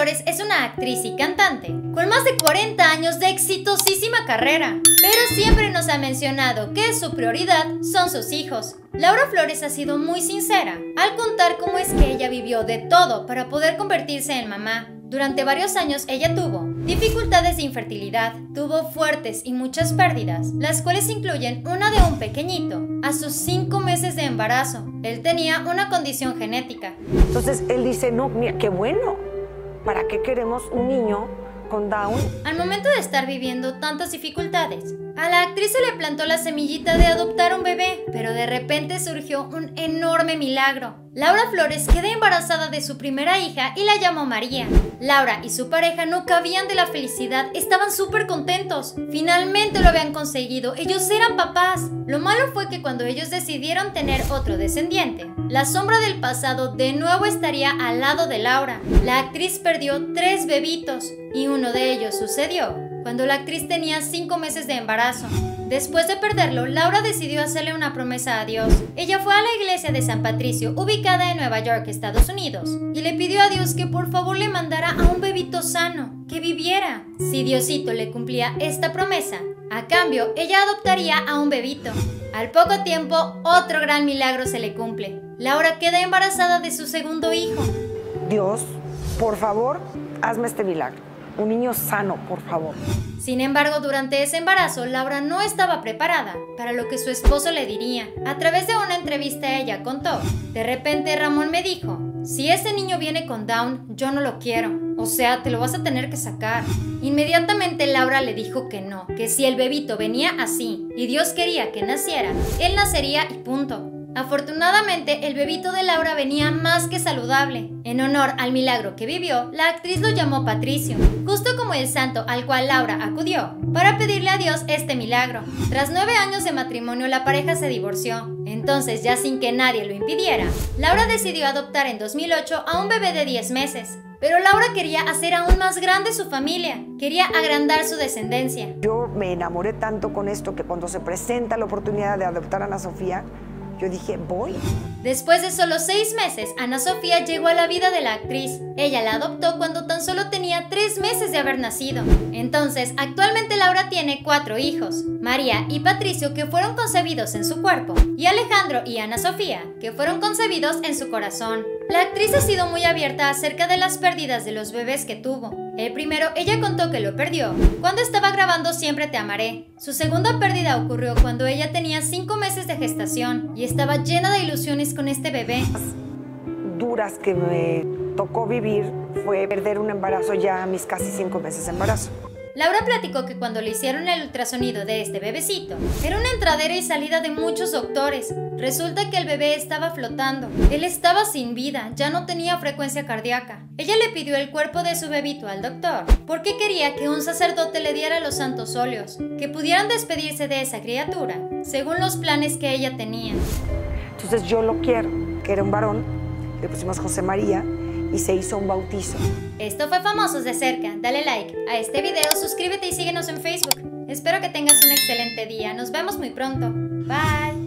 Flores es una actriz y cantante con más de 40 años de exitosísima carrera, pero siempre nos ha mencionado que su prioridad son sus hijos. Laura Flores ha sido muy sincera al contar cómo es que ella vivió de todo para poder convertirse en mamá. Durante varios años ella tuvo dificultades de infertilidad, tuvo fuertes y muchas pérdidas, las cuales incluyen una de un pequeñito a sus 5 meses de embarazo. Él tenía una condición genética. Entonces él dice, no, mira, qué bueno, ¿para qué queremos un niño con Down? Al momento de estar viviendo tantas dificultades, a la actriz se le plantó la semillita de adoptar un bebé, pero de repente surgió un enorme milagro. Laura Flores quedó embarazada de su primera hija y la llamó María. Laura y su pareja no cabían de la felicidad, estaban súper contentos. Finalmente lo habían conseguido, ellos eran papás. Lo malo fue que cuando ellos decidieron tener otro descendiente, la sombra del pasado de nuevo estaría al lado de Laura. La actriz perdió 3 bebitos y uno de ellos sucedió cuando la actriz tenía 5 meses de embarazo. Después de perderlo, Laura decidió hacerle una promesa a Dios. Ella fue a la iglesia de San Patricio, ubicada en Nueva York, Estados Unidos, y le pidió a Dios que por favor le mandara a un bebito sano, que viviera. Si Diosito le cumplía esta promesa, a cambio, ella adoptaría a un bebito. Al poco tiempo, otro gran milagro se le cumple. Laura queda embarazada de su segundo hijo. Dios, por favor, hazme este milagro. Un niño sano, por favor. Sin embargo, durante ese embarazo, Laura no estaba preparada para lo que su esposo le diría. A través de una entrevista ella contó: de repente Ramón me dijo, si ese niño viene con Down, yo no lo quiero. O sea, te lo vas a tener que sacar. Inmediatamente Laura le dijo que no, que si el bebito venía así y Dios quería que naciera, él nacería y punto. Afortunadamente, el bebito de Laura venía más que saludable. En honor al milagro que vivió, la actriz lo llamó Patricio, justo como el santo al cual Laura acudió para pedirle a Dios este milagro. Tras 9 años de matrimonio, la pareja se divorció. Entonces, ya sin que nadie lo impidiera, Laura decidió adoptar en 2008 a un bebé de 10 meses. Pero Laura quería hacer aún más grande su familia, quería agrandar su descendencia. Yo me enamoré tanto con esto que cuando se presenta la oportunidad de adoptar a Ana Sofía, yo dije, voy. Después de solo 6 meses, Ana Sofía llegó a la vida de la actriz. Ella la adoptó cuando tan solo tenía 3 meses de haber nacido. Entonces, actualmente Laura tiene 4 hijos. María y Patricio, que fueron concebidos en su cuerpo, y Alejandro y Ana Sofía, que fueron concebidos en su corazón. La actriz ha sido muy abierta acerca de las pérdidas de los bebés que tuvo. El primero, ella contó que lo perdió cuando estaba grabando Siempre te amaré. Su segunda pérdida ocurrió cuando ella tenía 5 meses de gestación y estaba llena de ilusiones con este bebé. Duras que me tocó vivir fue perder un embarazo ya a mis casi 5 meses de embarazo. Laura platicó que cuando le hicieron el ultrasonido de este bebecito, era una entradera y salida de muchos doctores. Resulta que el bebé estaba flotando. Él estaba sin vida, ya no tenía frecuencia cardíaca. Ella le pidió el cuerpo de su bebito al doctor, porque quería que un sacerdote le diera los santos óleos, que pudieran despedirse de esa criatura, según los planes que ella tenía. Entonces yo lo quiero, que era un varón, le pusimos José María, y se hizo un bautizo. Esto fue Famosos de Cerca. Dale like a este video, suscríbete y síguenos en Facebook. Espero que tengas un excelente día. Nos vemos muy pronto. Bye.